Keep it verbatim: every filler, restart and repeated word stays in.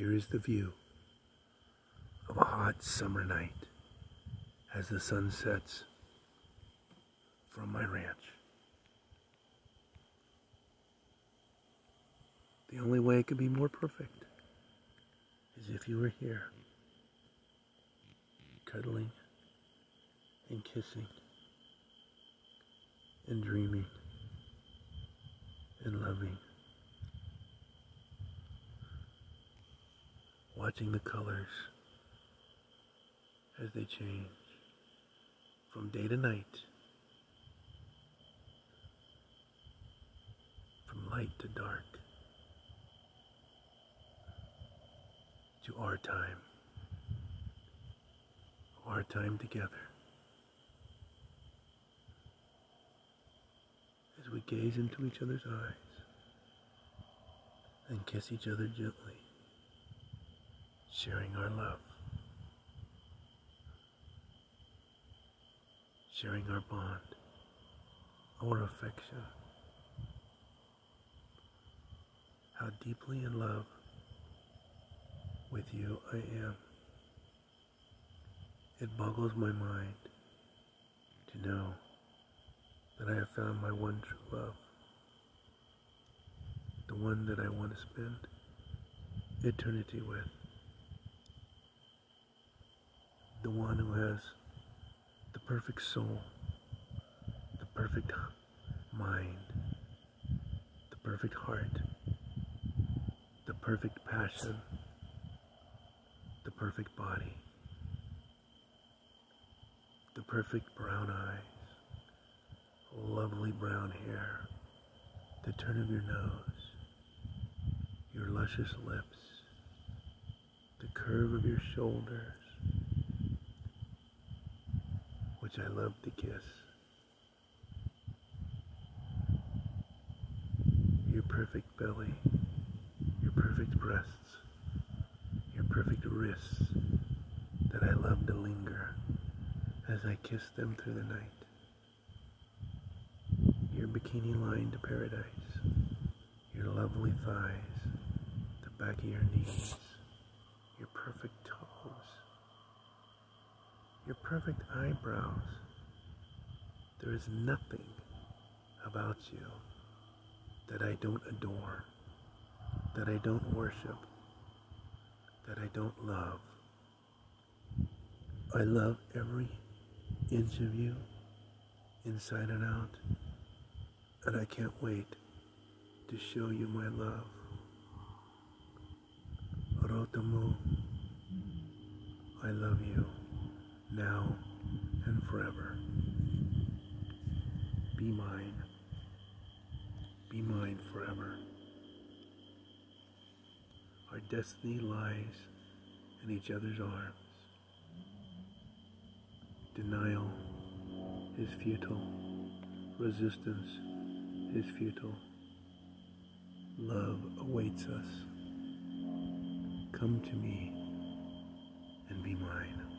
Here is the view of a hot summer night as the sun sets from my ranch. The only way it could be more perfect is if you were here, cuddling and kissing and dreaming and loving, watching the colors as they change from day to night, from light to dark, to our time, our time together, as we gaze into each other's eyes and kiss each other gently, sharing our love, sharing our bond, our affection. How deeply in love with you I am. It boggles my mind to know that I have found my one true love, the one that I want to spend eternity with, the one who has the perfect soul, the perfect mind, the perfect heart, the perfect passion, the perfect body, the perfect brown eyes, lovely brown hair, the turn of your nose, your luscious lips, the curve of your shoulders, which I love to kiss, your perfect belly, your perfect breasts, your perfect wrists that I love to linger as I kiss them through the night, your bikini-lined paradise, your lovely thighs, the back of your knees, your perfect toes, your perfect eyebrows. There is nothing about you that I don't adore, that I don't worship, that I don't love. I love every inch of you, inside and out, and I can't wait to show you my love. Rotomu, I love you, now and forever. Be mine. Be mine forever. Our destiny lies in each other's arms. Denial is futile. Resistance is futile. Love awaits us. Come to me and be mine.